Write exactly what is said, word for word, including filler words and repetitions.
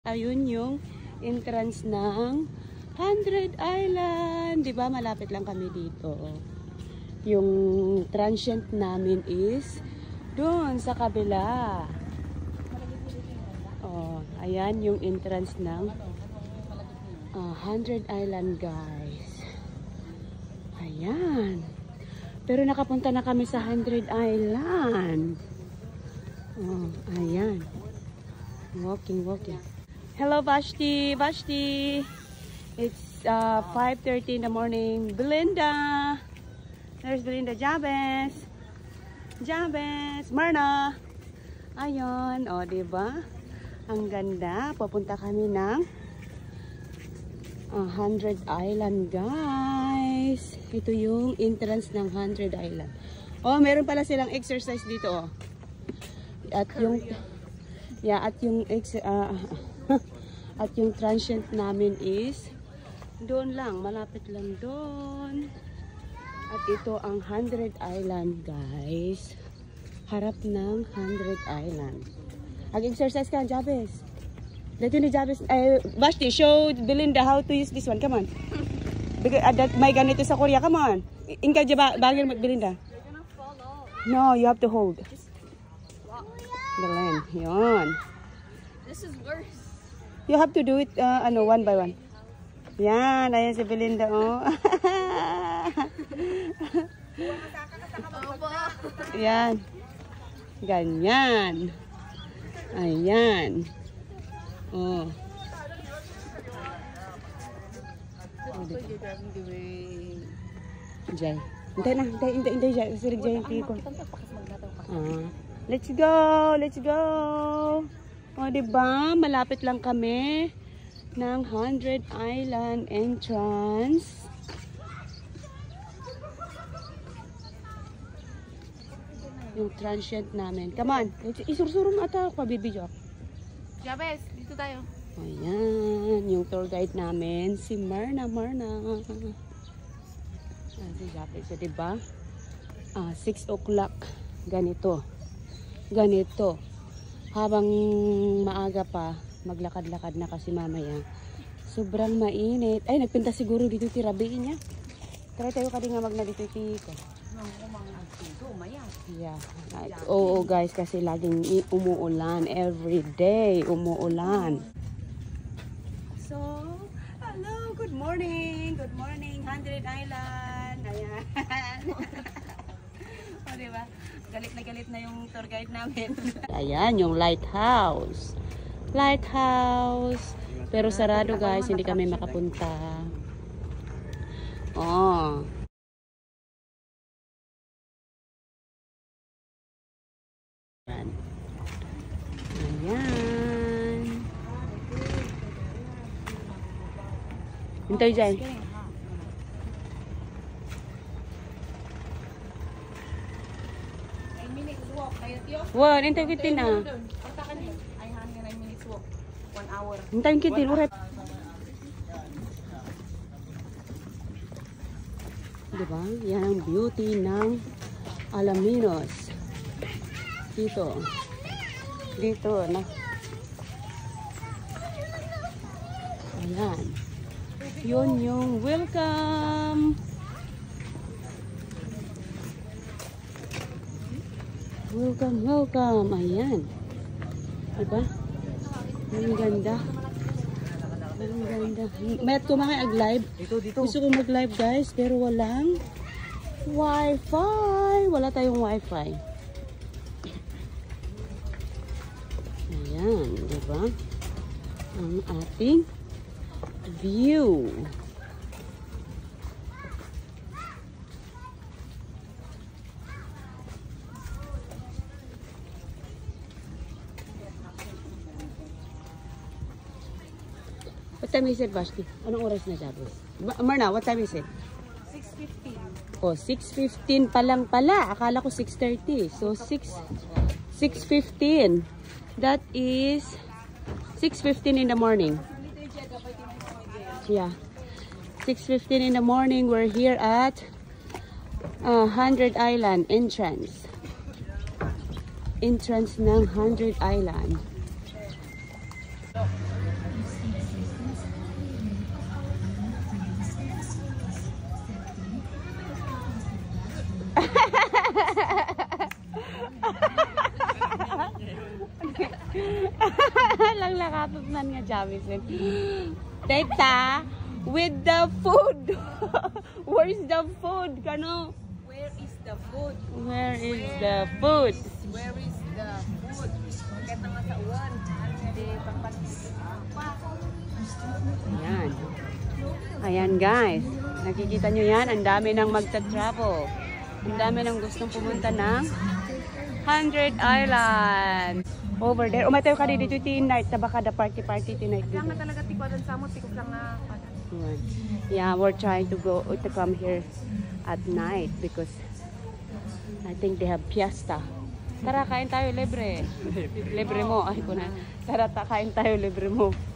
Ayun yung entrance ng Hundred Island. Diba malapit lang kami dito. Yung transient namin is doon sa kabila. Oh, ayan yung entrance ng uh, Hundred Island, guys. Ayan. Pero nakapunta na kami sa Hundred Island. Oh, ayan. Walking, walking. Hello, Vashti. Vashti. It's uh, five thirty in the morning. Belinda. There's Belinda. Jabez. Jabez. Myrna. Ayun. O, diba? Ang ganda. Papunta kami ng uh, Hundred Island, guys. Ito yung entrance ng Hundred Island. Oh, meron pala silang exercise dito, oh. At yung... Yeah, at yung... Uh, at yung transient namin is doon lang, malapit lang doon. At ito ang Hundred Island, guys. Harap ng Hundred Island. Ag-exercise ka, Jabez. Dito ni Jabez. Eh, Vashti, show Belinda how to use this one. Come on. Because, uh, that, may ganito sa Korea. Come on. Inka ba bagay mo, Belinda? You're gonna fall off. No, you have to hold. Just walk. The length. Yun. This is worse. You have to do it uh, ano, one by one. Yan, ayan si Belinda, oh. Yan. Ganyan. Ayan. Oh. Jay. Hintay na, hintay, hintay, hintay, Jay. Sirig Jay yung tiko. Ah. Let's go, let's go. O, diba? Malapit lang kami ng Hundred Island entrance. Yung transient namin. Come on. Isursurum ata ako. Bibidyo ako. Jabez, dito tayo. Ayan. Yung tour guide namin. Si Myrna. Myrna. Ayan si Jabez. So, diba? Ah, six o'clock. Ganito. Ganito. Habang maaga pa, maglakad-lakad na kasi mamaya. Sobrang mainit. Ay, nagpinta siguro dito tirabiin niya. Try tayo kadi nga magna dito tiko. Yeah. Oo, guys, kasi laging umuulan. Every day, umuulan. So, hello, good morning. Good morning, Hundred Island. Ayan. O, diba? Galit na galit na yung tour guide namin. Ayan, yung lighthouse. Lighthouse. Pero sarado, guys. Hindi kami makapunta. Oh. Ayan. Ayan. Hintay dyan. Wow, hintay kitin na. I hang nine minutes walk. One hour. Hintay kitin, urat. Diba? Yan ang beauty ng Alaminos. Dito. Dito, na. Ayan. Yun yung welcome. Welcome, welcome. Ayan. Diba? Ang ganda. Ang ganda. Mayat ko mga ag-live. Gusto ko mag-live, guys. Pero walang wifi. Wala tayong wifi. Ayan. Diba? Ang ating view. What time is it, Vashti? Anong oras na, Jabez? Myrna, what time is it? six fifteen. Oh, six fifteen pa lang pala. Akala ko six thirty. So, six fifteen. That is six fifteen in the morning. Yeah. six fifteen in the morning. We're here at uh, Hundred Island entrance. Entrance ng Hundred Island. Tatapnan nga Jamison. Teta, with the food. Where's the food? Kano? Where is the food? Where is the food? Where is the food? Kita nga sa uwan. Hindi pagpat. Ayan. Ayan guys. Nakikita nyo yan. Ang dami nang magta-travel. Ang dami nang gustong pumunta ng Hundred Island. Over there. Umatayo ka dito tonight. Tabaka da party-party tonight dito. Kaya nga talaga tikwadan sa mo. Tikot lang na. Yeah, we're trying to go to come here at night because I think they have fiesta. Tara, kain tayo libre. Libre mo. Ay ko na. Tara, ta, kain tayo libre mo.